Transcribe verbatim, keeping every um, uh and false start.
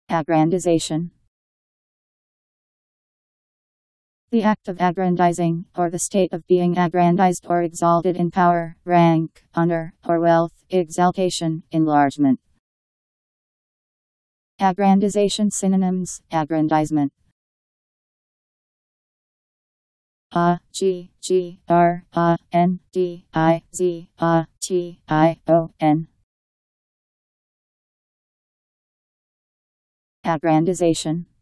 Aggrandization. The act of aggrandizing, or the state of being aggrandized or exalted in power, rank, honor, or wealth, exaltation, enlargement. Aggrandization synonyms: aggrandizement. A G G R A N D I Z A T I O N. Aggrandization.